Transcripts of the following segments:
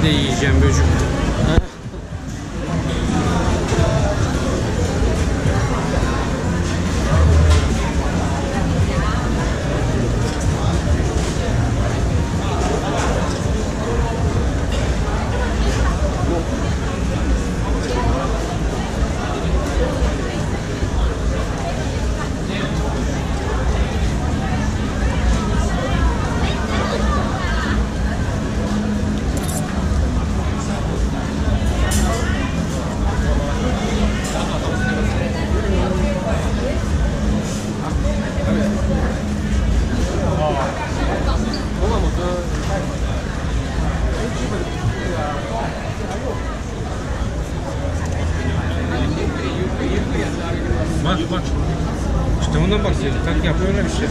de yiyeceğim böcük. Bak bak. İşte ondan bahsediyorum. Tak yapıyorlar işte.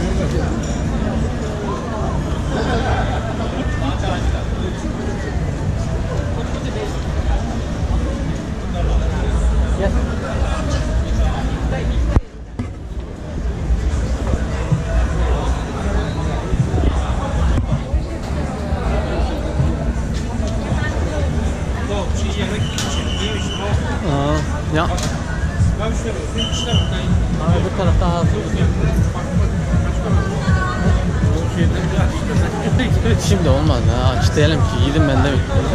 Gel. Ya. Abi bu tarafta hazır. Şimdi olmaz ya. Aç diyelim ki yedim ben de.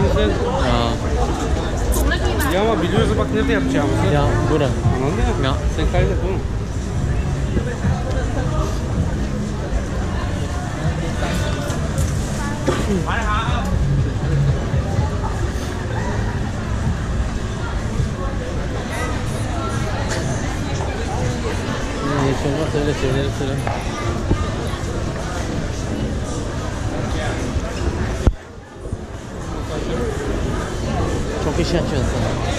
Ya ama biliyoruz bak nerede yapacağımızı. Ya bura. Anladın mı? Ya. Sen kaydet oğlum. Söyle şeyleri söyle. Çok iş açıyorsun sana.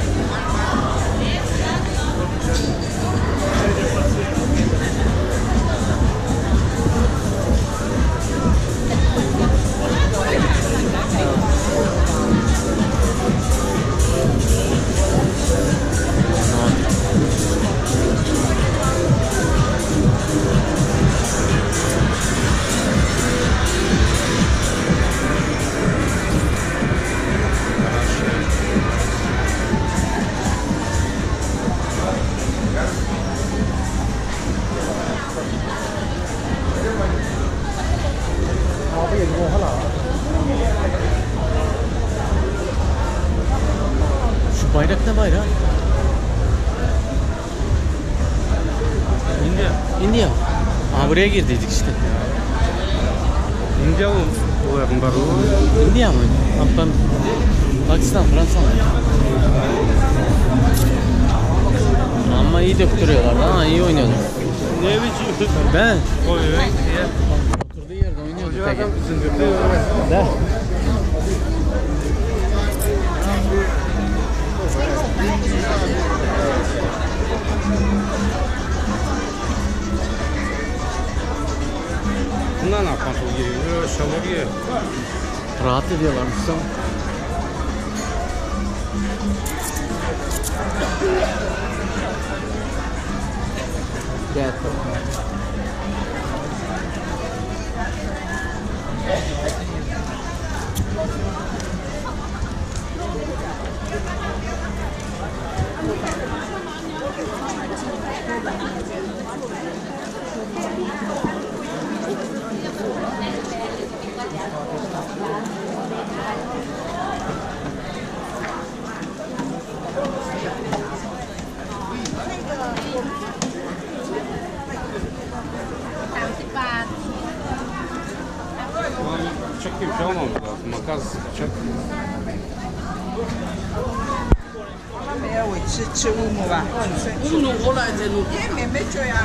Şu bayrak ne bayrağı? India. Aa buraya girdiydik işte. India oğlum. O yakın baru. India mı? Ben Pakistan, Fransa mı? Ama iyi döktürüyorlar ha, iyi oynuyorlar. Ne biçim? Ben? Oy oy. Oturduğu yerde oynuyordu Hoca peki. adam zıngırdı. De. Bunlar ne yapan o giriyor? Şalvarıyor. Rahat ediyorlarmış sana. Gel. Bıçak gibi bir şey olmamız lazım. Makas, bıçak. 没有，我吃乌木吧。乌木我来这路。也没这样。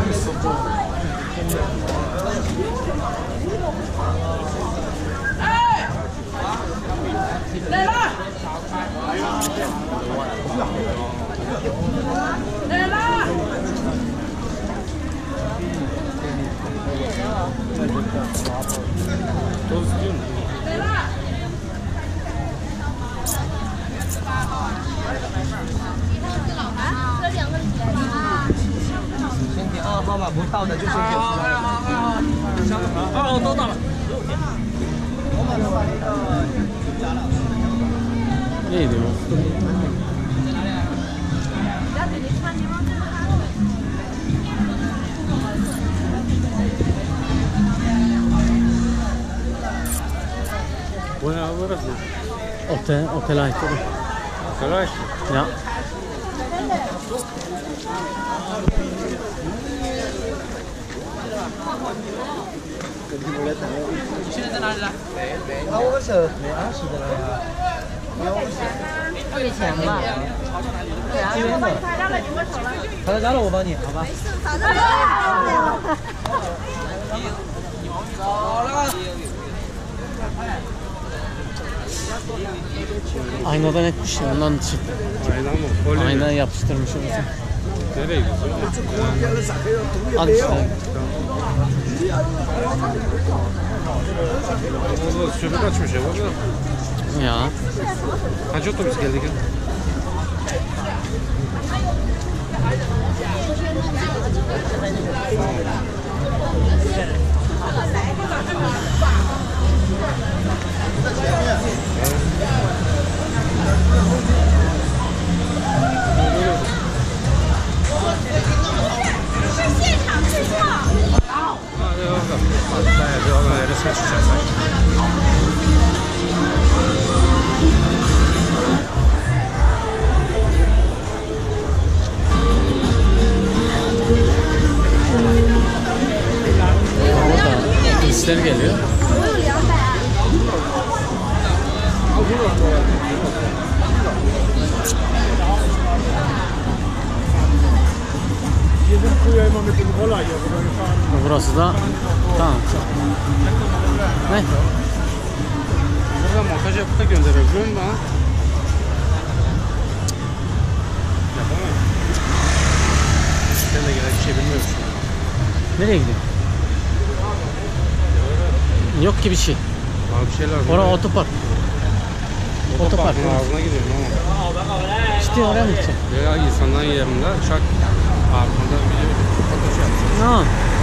哎，来了，来了。 Toz istiyor musun? 来了。这两个起来啊！先填2号码不到的就先填。2号都到了。我马上把那个加了。 Neydi o? Bu ne abi burası? Otel ait. Sarayış. Ya. Aynadan etmiş ya, ondan çıktı. Aynen mı? Kolye mi? Aynadan yapıştırmış orası. Nereye gidiyorsun? Al işte. Orada söbük açmış ya orada. Ya. Kaç otobüs geldi ki? Hadi bakalım. Hadi oradan resme çıkacağız. Burada turistler geliyor. Burası da tamam. Ne? Burada montaj yapıp da gönderebiliyor musun bana? Yapamam. Ben de gelen bir şey bilmiyorum şu an. Nereye gidiyor? Yok ki bir şey. Bana bir şey lazım. Orası otopark. Otopark. Ağzına gidiyorum ama. İşte oraya mı gideceksin? Ya insanların yerinde şak. Arkamda bir fotoğraf yapacağım. Tamam.